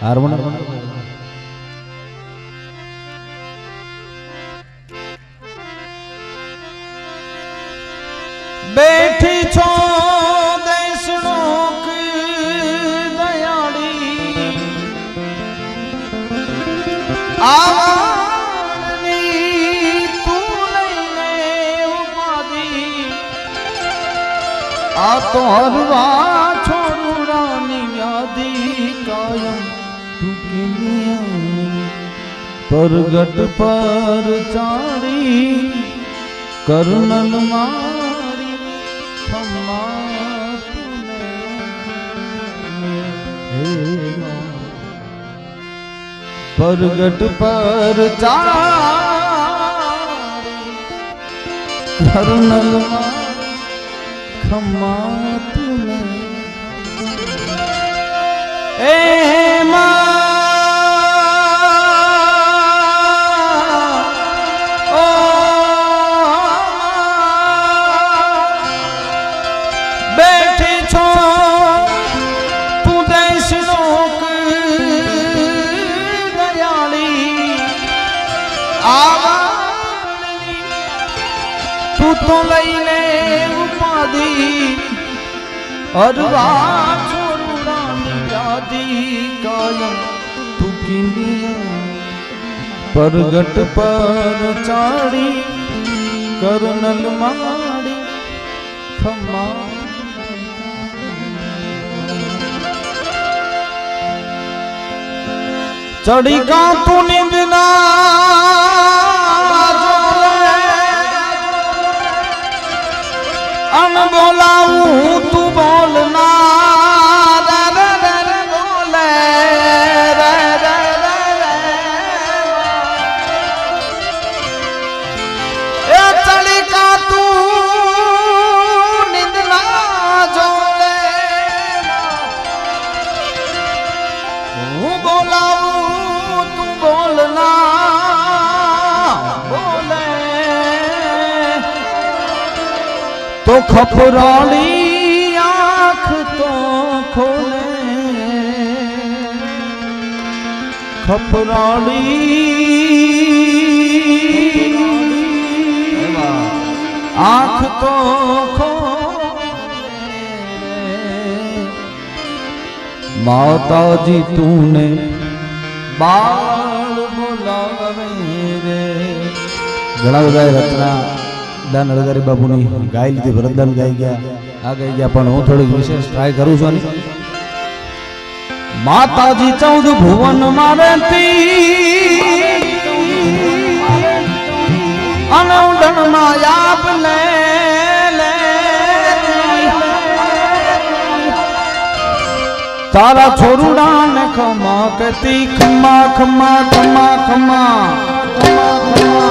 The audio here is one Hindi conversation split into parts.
हारमोनियम बैठी छो देशनो की दयाड़ी आवानी तू लईने उपाधी आ तो हरवा छोड़ू रानी यादी कायम परगट पर चाड़ी कर्नल मारी खम्मा परगट पर चाड़ी कर्नल मारी खम्मा तूने ए मां तो लईने उपाधि अरवा छोड़ू रानी यादी कायम तू किनिया परगट पर चाड़ी कर्नल मारी खम्मा चढ़ी का तू निंदना अन बोलाऊं तू बोलना रे रे रे रे बोले रे रे रे रे ए चली का तू निंदना जोले हूँ बोलाऊं तू बोलना तो खपराली आँख तो खोले खपराली आँख तो खोले माता जी तूने बाल बुलावे रे घना बधा रचना दान हरदारी बाबू ने गाय लीधी भरतदान गाई गया आ गई गया पण हूँ थोड़ी विशेष ट्राय करूँ छू माताजी 14 भुवन मारती अनउडन मायाप ले तारा छोरुड़ा ने खमा कहती खमा खमा खमा खमा खमा खमा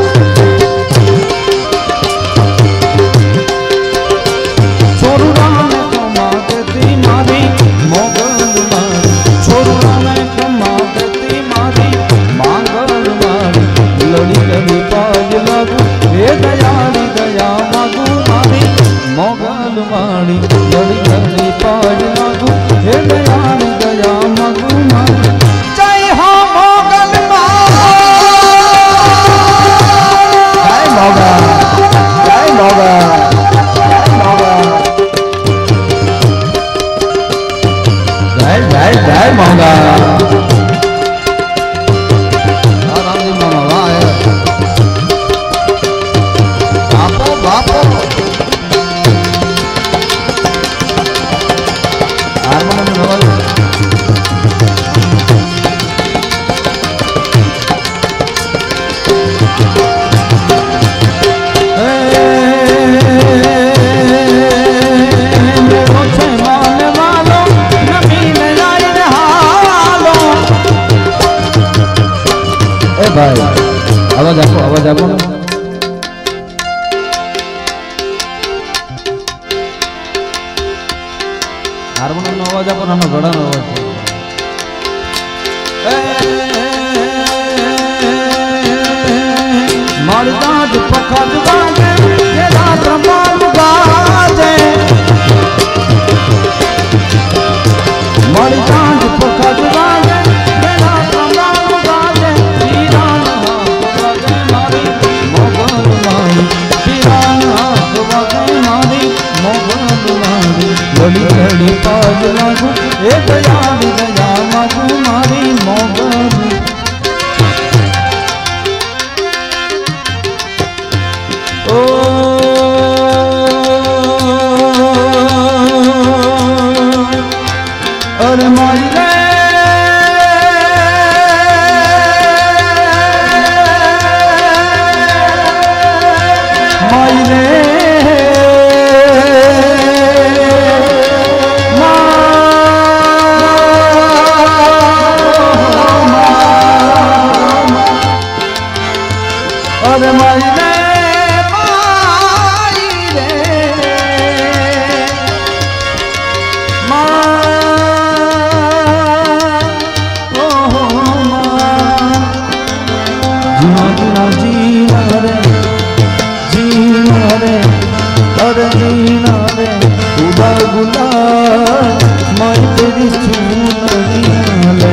छोरुड़ा ने खमा कहती मारी मोगल मारी छोरुड़ा ने खमा कहती मारी मांगल मारी लड़ी लड़ी पाज लागू हे दयाली दया मागू मारी मोगल मारी लड़ी लड़ी पाज लागू हे दयाली दया मागू मारी जय हो मोगल जय मोगा जय मोगा जय जय जय मोगा रामजी मामा वाह बापो बापो हारमोनियम नवल भाई आवाज आपो हारमोनियम नो आवाज आपो नानो घड़ा नो आवाज मारदाद पखद बाजे के रात माल बाजे मारदाद पखद बाजे दयाल दया माधु मारी मोगल अरे माई रे माई रे अरे माई रे जीना रे उड़ा गुला मैं तेरी चूनरिया ले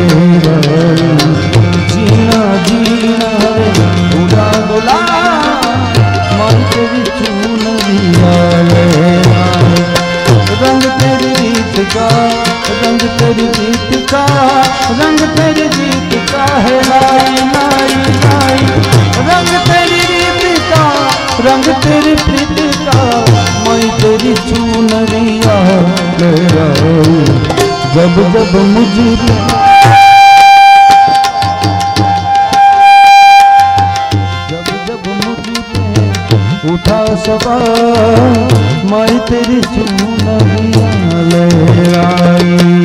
जीना जीना रे उड़ा गुला मैं तेरी चूनरिया ले रंग तेरी रीत का रंग तेरी जीत का रंग तेरी जीत का है लाई लाई लाई रंग तेरी रीत का रंग तेरी प्रीत का मैं तेरी चूनरिया ले जब जब मुझे जब जब मुझे उठा सवार मैं तेरी चूनरिया ले आई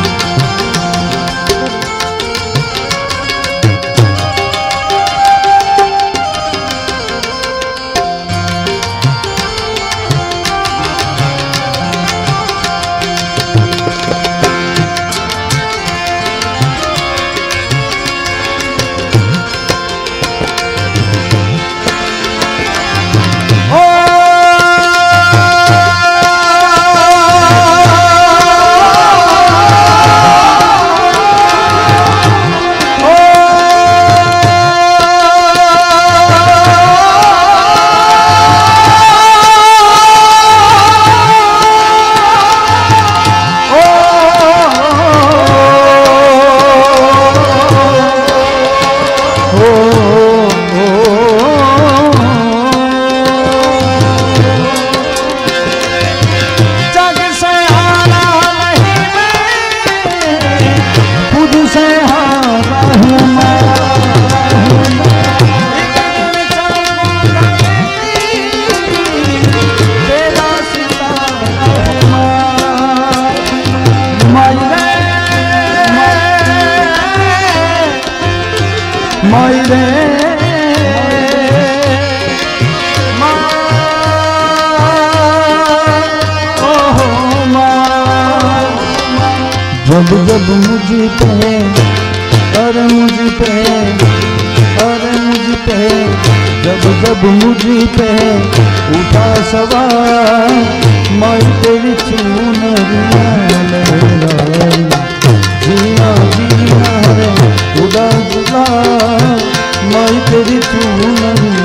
जब जब मुझ पे अरे मुझ पे अरे मुझ पे जब जब मुझ पे उठा सवार मैं तेरी चूनरिया ले लाई जीना जीना रे उड़ा गुला मैं तेरी चूनरिया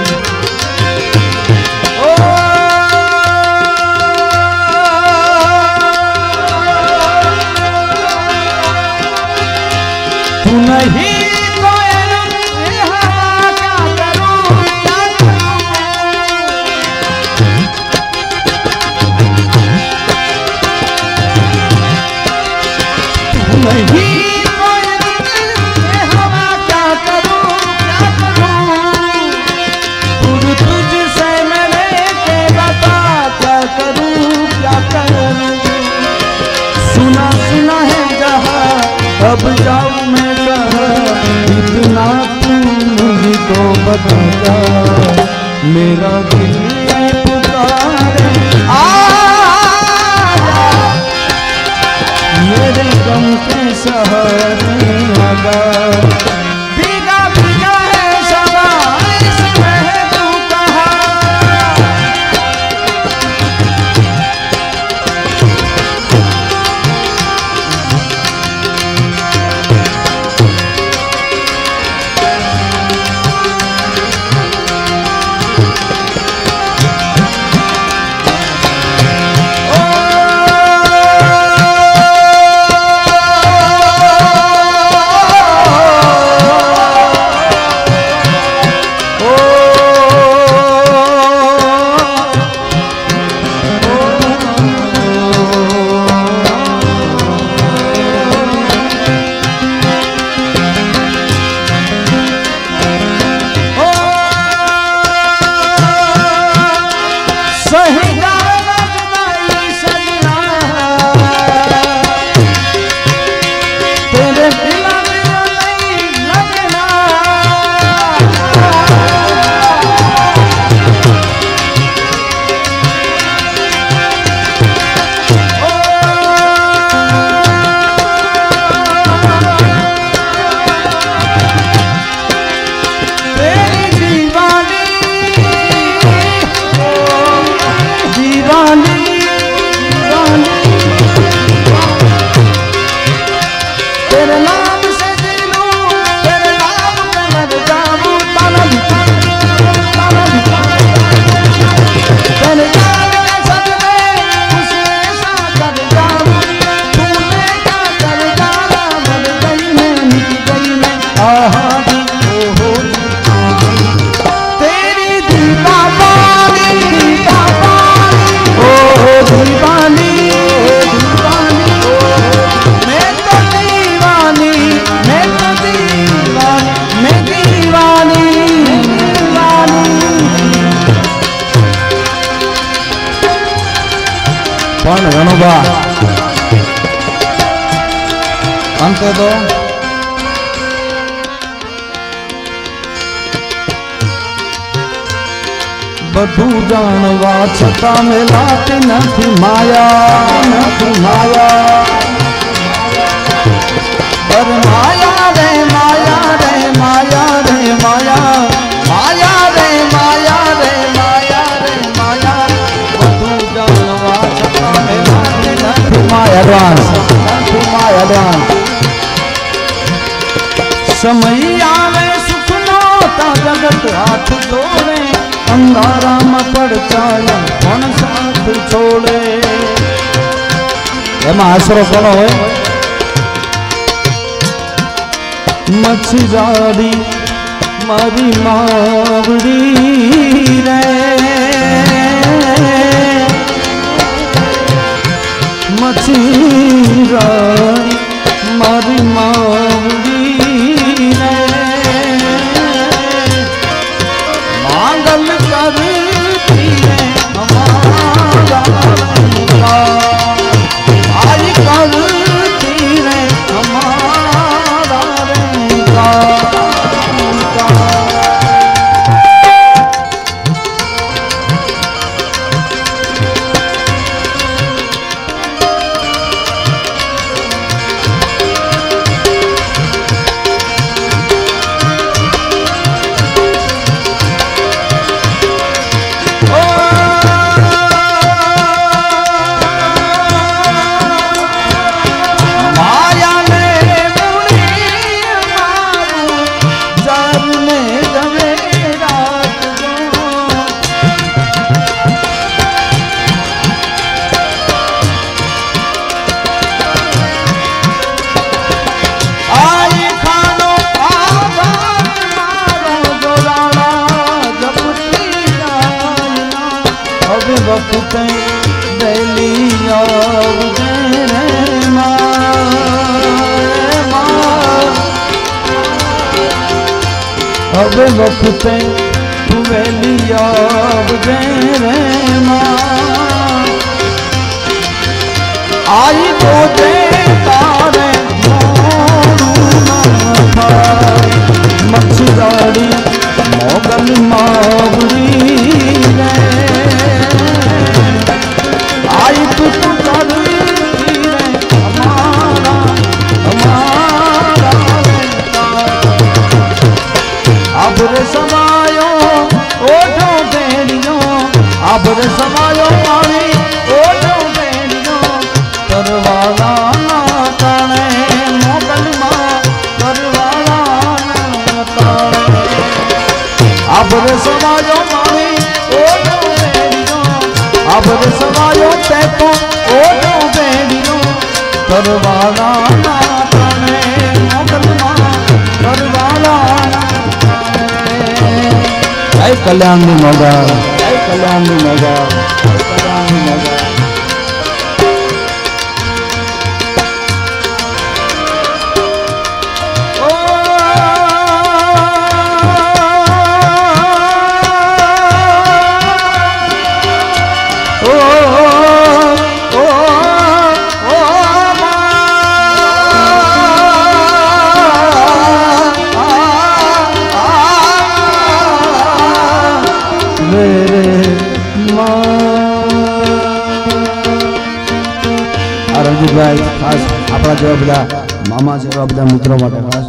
नहीं सुना सुना है जहाँ अब जाऊँ मैं कहाँ इतना तुम मुझको बता जा मेरा दिल पुकारे मेरे गम के सहारे आगा भीगा भीगा है सदा इसमें तू कहा तेरे नाम से जी लूं, तेरे नाम पे मर जाऊं, ताना भी तेरे नाम के सदमे कुछ ऐसा कर जाऊं, तूने क्या कर डाला, मर गई मैं, मिट गई मैं, आहा भी ओहो तेरी दीवानी, ओहो दीवानी, मैं तो दीवानी, मैं तो दीवानी, मैं दीवानी, પણ રણુબા અંતે તો બધું જાણવા છતાં મેલાતી નથી માયા, નથી માયા, પર માયા રે માયા રે માયા રે માયા, માયા રે માયા રે માયા રે માયા, બધું જાણવા છતાં મેલાતી નથી માયા, એડવાન્સ નથી માયા, એડવાન્સ સમય આવે સુખનો તા જગત હાથ જોડે, અંધારામાં પડચાયા કોણ સાથ છોડે, એમાં આશરો કોનો હોય, મચ્છી જાડી મારી માવડી રે, મચ્છી જાડી મારી માવડી રે, मांगल करती है हमारा आई करती है हमारा वक्त बेली अब वक्त तू वेली आवजे रे मां, आई तो दे तारे मच्छी दाड़ी मोगल मावड़ी रे, आई तू करती रे हमारा हमारा, अब रे समायो ओठो बेड़ियो, अब रे समायो पानी ओठो बेड़ियो, करवाला ना ताने मोगल मां करवाला ना ताने, अब रे समायो पानी ओठो बेड़ियो, अब रे समायो तेको ओठो बेड़ियो, करवाला ना ताने मोगल मां करवाला ना ताने। जय कल्याण नगर, जय कल्याण नगर, जय कल्याण नगर। રણજીતભાઈ ખાસ આપણા જેવા બધા મામા જેવા બધા મિત્રો માટે ખાસ,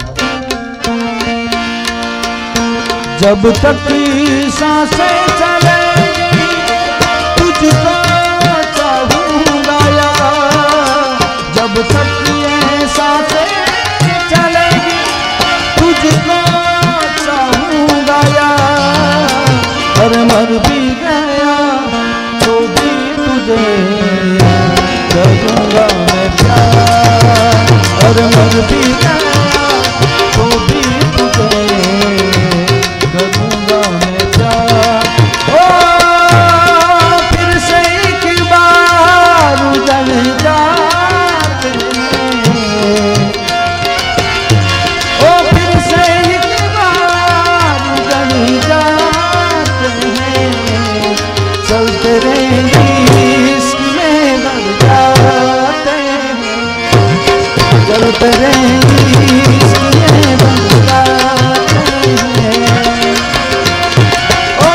जब तक सांसें चलेगी तुझको चाहूंगा यार, जब तक ये सांसें भी गया तो भी तुझे करूँगा मैं प्यार। ओ फिर से एक बार उजड़ जाते हैं, ओ फिर से एक बार उजड़ जाते हैं, चलते रहेंगे इश्क में बढ़ जाते हैं, चलते रहेंगे इश्क में बढ़ जाते हैं। ओ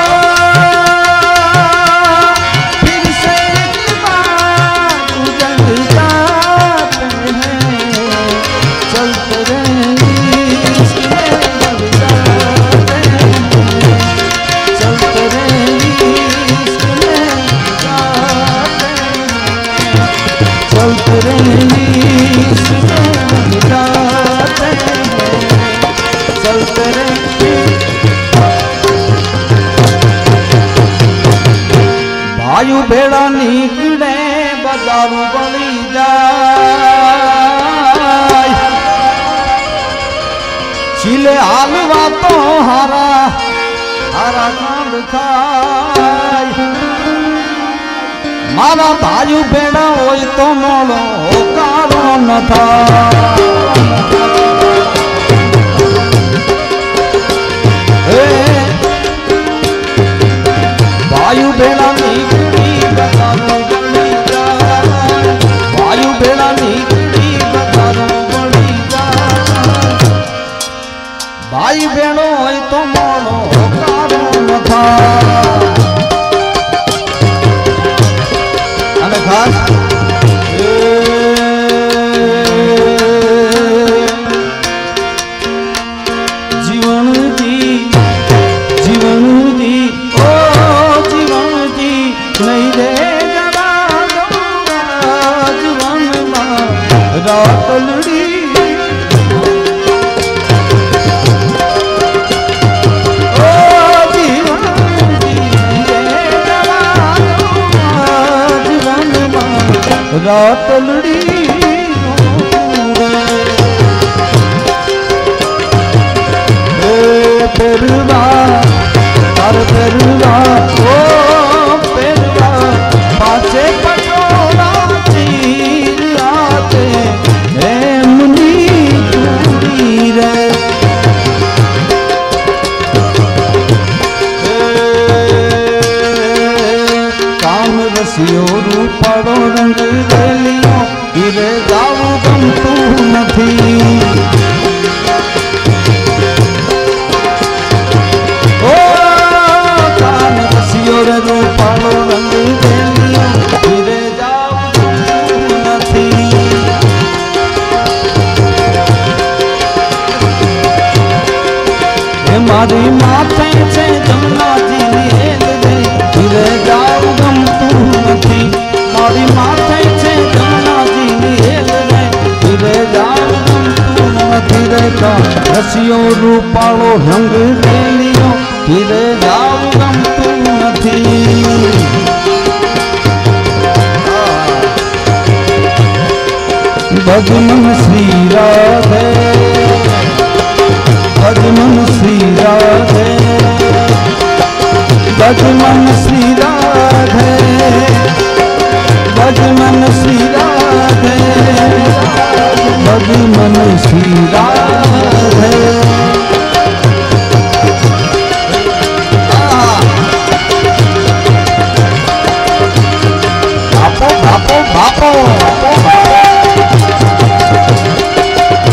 फिर से एक बार उजड़ जाते हैं, चलते रहेंगे इश्क में बढ़ जाते हैं, चलते रहेंगे इश्क में जाते हैं, चलते रहेंगे इश्क में जाते हैं, चलते रहेंगे। भायु भेड़ा निकले बाजारू बड़ी जाय, छिले हालवा तो हारा हारा कांड खाय। मारा भायु भेड़ा होय तो मोड़ो कारो न था, वायु भेड़ा निकली बाजारू बड़ी जाय, वायु भेड़ा निकली बाजारू बड़ी जाय। भाई भेड़ो होय तो मोड़ो कारो न था। અને ખાસ જીવન જી જીવન જી ઓ જીવન જી નહીં રે જવા દઉંગા જીવનમાં રાતલડી। ઓ જીવન જી નહીં રે જવા દઉંગા જીવનમાં રાતલડી। पेरवा तार पेरवा ओ पेरवा पाछे पटोला चीर आते हे मुनी पूरी रे। काम रसियो रूपाड़ो रंग रेलियो हीरे जाऊ गमતું નથી। रूपालो रंग देलियो हीरे जाऊ નથી। हे मारी माथे छे जमुनाजी ની હેલ દે હીરે જાऊ ગમતું નથી। મારી માથે છે જमुनाજી ની હેલ દે હીરે જાऊ ગમતું નથી રે। રસિયો રૂપાળો રંગ દેલિયો હીરે જાऊ ગમતું નથી। ભજમન શ્રી રાધે ભજમન શ્રી રાધે ભજમન શ્રી રાધે ભજમન શ્રી રાધે ભજમન શ્રી રાધે। બાપો બાપો બાપો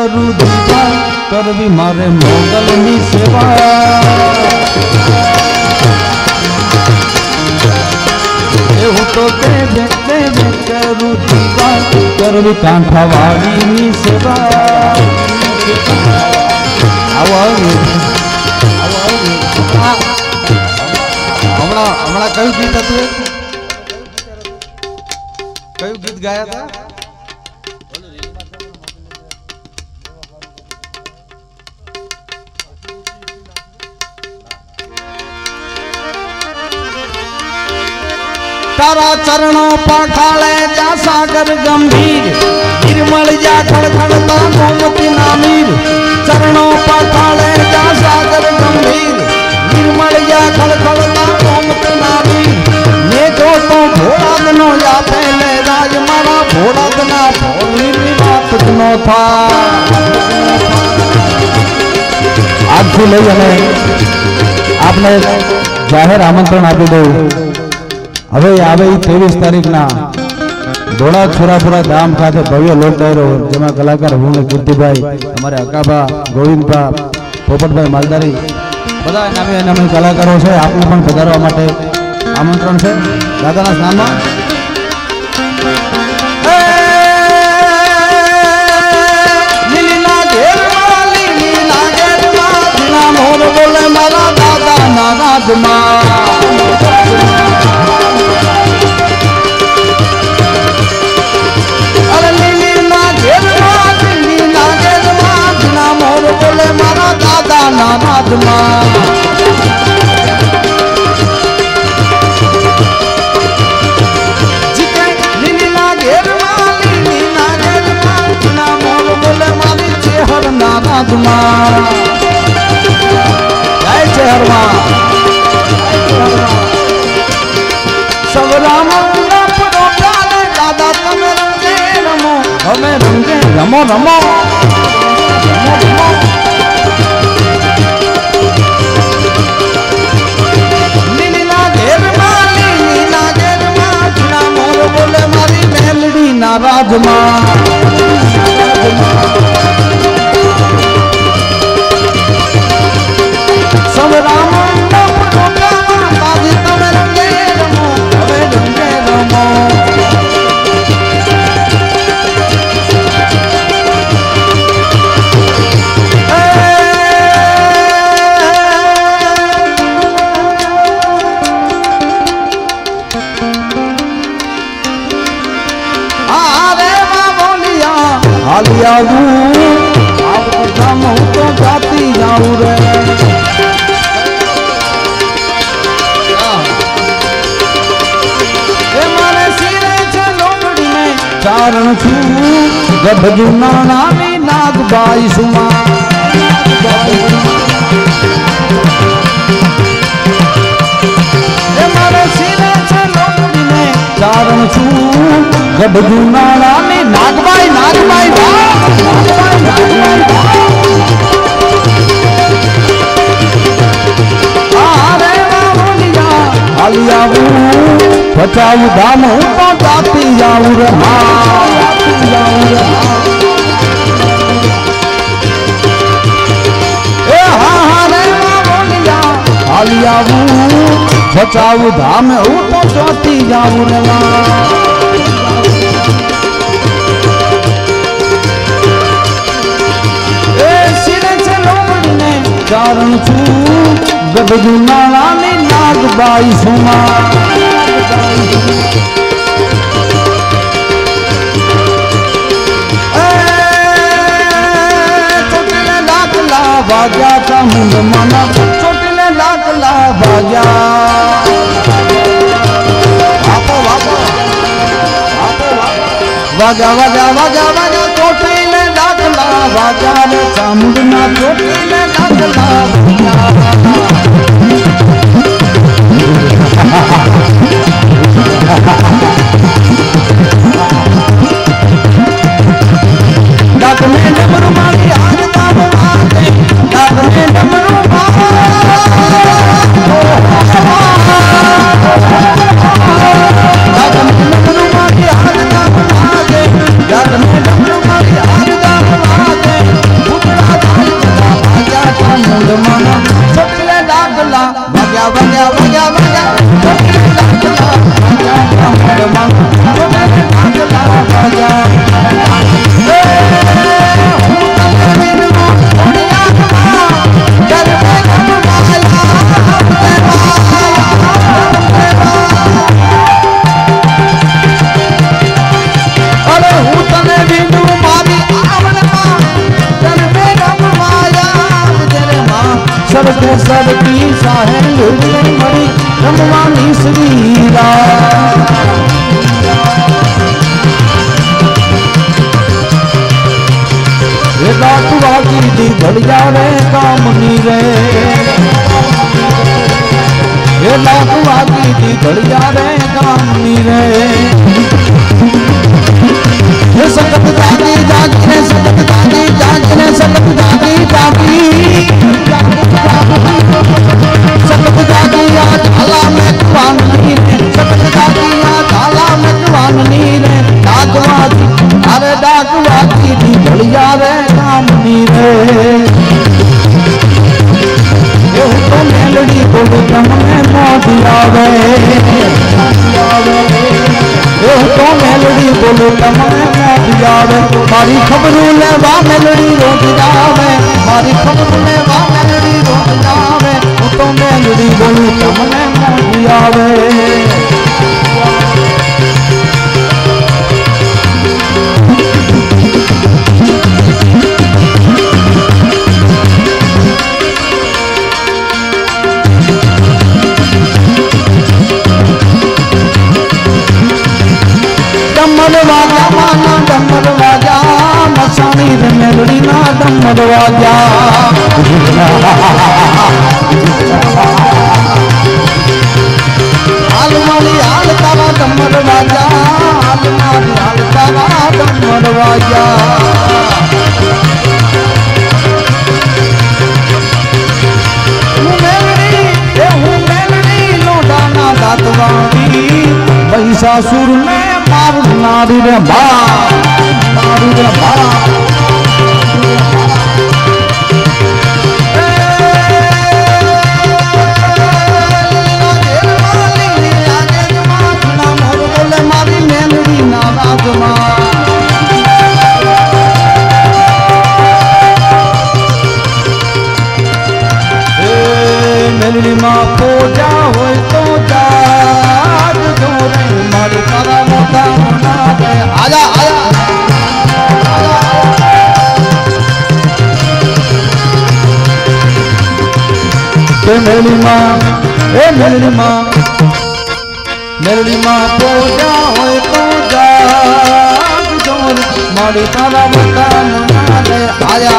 करूं दीवा करवी मारे मोगलनी सेवा એવું તો તે કરું દીવા કરવી કાંઠાવાળીની સેવા આવો હમણાં કયું ગીત હતું કયું ગીત ગાયા હતા तारा चरणों पखाले जा सागर गंभीर निर्मल जा खड़खड़ता गोमती नामीर चरणों पखाले जा सागर गंभीर निर्मल जा खड़खड़ता गोमती नामीर ने जो तो भोला दनो या पहले राज मारा भोला दना भोली बात दनो था आज से लई अने आपने जाहिर आमंत्रण आपी दो હવે આવે 23 તારીખના ધોળા છોરાપુરા ધામ ખાતે ભવ્ય લોક ડાયરો જેમાં કલાકાર હું કીર્તિભાઈ અમારે અકાબા ગોવિંદભા પોપટભાઈ માલદારી બધા નામે નામે કલાકારો છે આપને પણ પધારવા માટે આમંત્રણ છે દાદાના સ્નાનમાં લીલીના ઘેરમાં લીલીના ઘેરમાં દિના મોર બોલે મારા દાદાના રાજમાં રમો રમો લીલીના ઘેરમાં જૂના મોર બોલે મારી મેલડીના રાજમાં સવરામના પરોટામાં બાજી તમે રંગે રમો હવે રંગે રમો तो जाती जाऊं रे मारे सिरे लोमड़ी में चारण छू गभजू नानी नागबाई सुमा मारे सिरे लोमड़ी में चारण छू गभजू नानी नागबाई नागबाई बचाऊ दाम तो जाती जाऊं रे बचाऊ धाम तो जाती जाऊं रे चारण छू गभजू नानी नागबाई सुमा चोटिले लाकला भाग्या का मुंड माना चोटिले लाकला भाग्या वागा वागा वागा वागा चोटिले लाकला भाग्या रे चामुंडना चोटिले लाकला भाग्या डाक में डमरू मारी आज दाम आते डाक में डमरू डाक में डमरू मारी आज दाम आते डाक में वाग्या वाग्या वाग्या सबके सबकी साहेब मरी रमवानी श्रीरा की दी बढ़िया रे कामनी रे ये लाखुआ की दी बढ़िया रे कामनी रे ये सकत जागी जागी ने सकत जागी जागी ने सकत जागी जागी सकत जागी आज आला में कुआन नहीं रे सकत जागी आज आला में कुआन नहीं रे डाकवाजी अरे डाकवाजी दी बढ़िया रे कामनी रे ये तो मेलड़ी बोलो तम में मौज आवे ये तो मेलड़ी बोलो तम में मौज आवे मारी खबरू ले वा मेलड़ी रोज जावे मारी खबरू ले वा मेलड़ी रोज जावे वो तो मेलड़ी बोलो तम में मौज आवे डमर वाजा माना डमर वाजा मसानी रे मेलड़ी ना डमर वाजा आलमारी आल तारा डमर वाजा आलमारी आल तारा डमर वाजा हूँ मेलड़ी लोडा ना दातवानी महिषासुर ने नारी रे नारी रे मारी मेलड़ी नाराजमा मेलड़ी माँ को जा हो तो जा मारी तारा मोटा आजा आजा मेरी माँ मेरी माँ पूजा हो तो जा मारी तारा मोटा आजा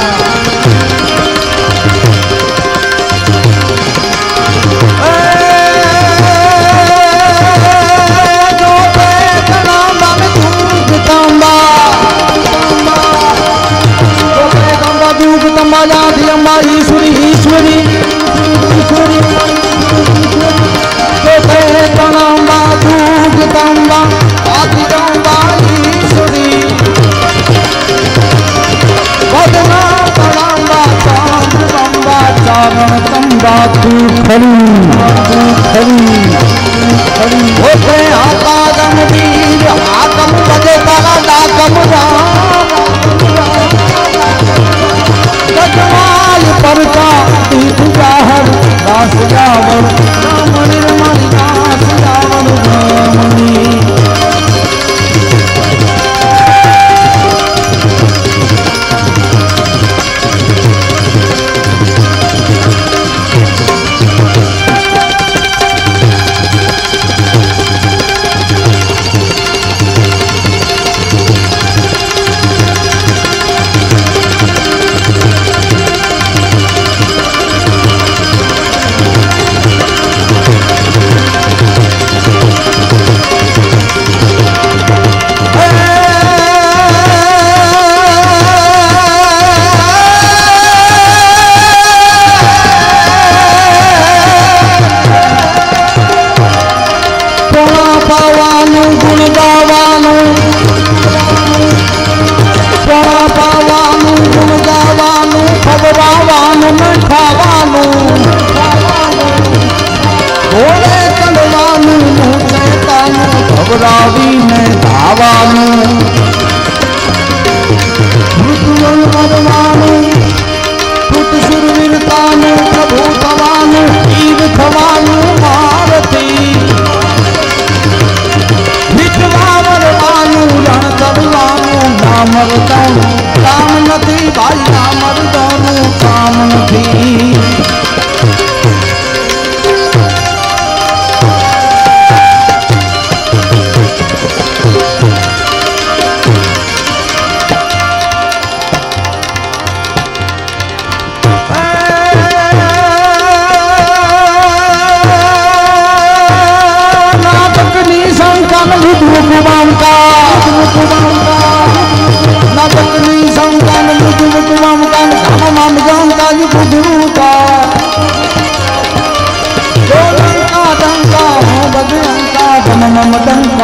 अम्बा ईश्वरी ईश्वरी ईश्वरी तंबा दूध तंबा आदि तंबा ईश्वरी बदना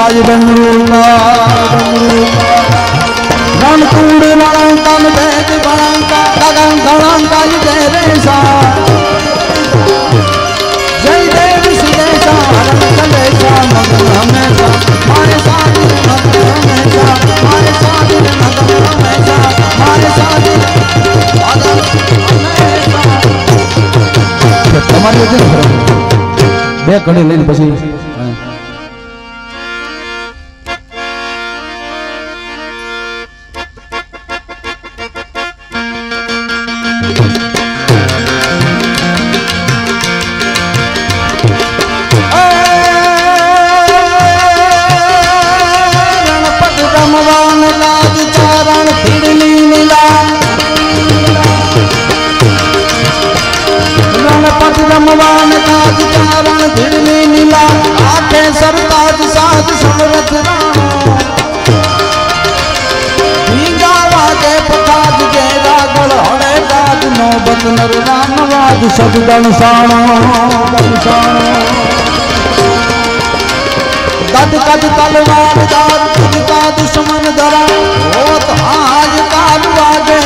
काज डमरूका रणकूड़ रणकम भेद बणंका गगन गणंका तेरे सा जय देव सुदेशा हरण कलेशा मगन हमेशा मारे साथ मगन हमेशा मारे साथ मगन हमेशा मारे साथ मगन हमेशा તમારી વચ્ચે બે ઘડી લઈને પછી रमवान काज चारण धिरनी नीला आखे सरताज साज समरथ वागे पताज गेरा गढ़ हड़े काज नौबत नर राम वाज सब दनसाणो गद गद तलवार दार का दुश्मन धरा होत हाज काल वागे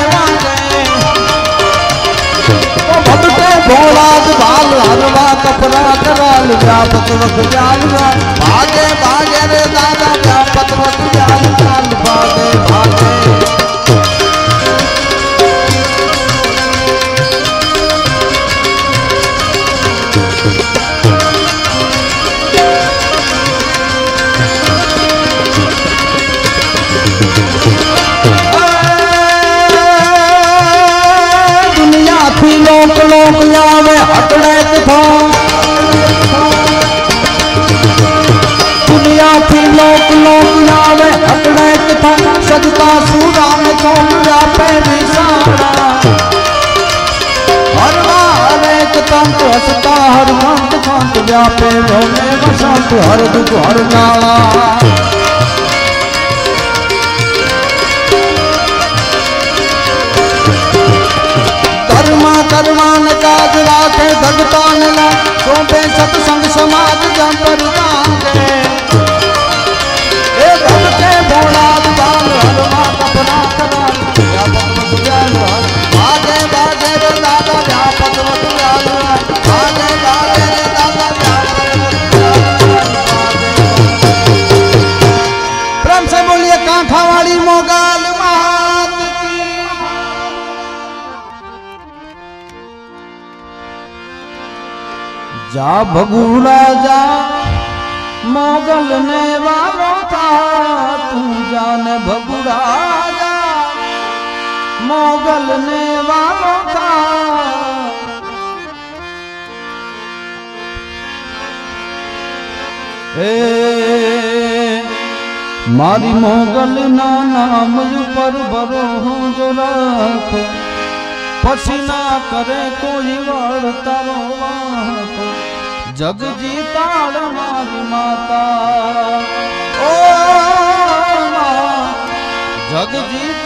भगते भोलाद भाल हरवा कपरा कराल व्यापत वक जालवा भागे भागे रे दादा व्यापत वक जाल जाल भागे भागे लोक लोक जावे हटड़े था दुनिया थी लोक लोक जावे हटड़े था सजता सूरा में कौन जापे निशाना हरवा हरेक तंत हसता हर मंत मंत व्यापे भोले वसंत हर दुख हर नाला कर्मान काज राखे भगतान ला सोपे सत्संग समाज जंपर गांगे ए भगते भोलाद बाल हरवा कपरा कराल व्यापक वक जाल भागे भागे रे दादा व्यापक वक जाल भागे भागे रे दादा व्यापक वक जाल प्रेम से बोलिए कांठा वाली मोगाल मात की जा भगुड़ा जा मोगल ने वारो था तू जाने भगुड़ा जा मोगल ने वारो था मारी मोगल ना नाम पर भरो जो रख पसीना करे कोई वाड़ तारो वाको जग जीताड़ मारी माता ओ माँ जग जीत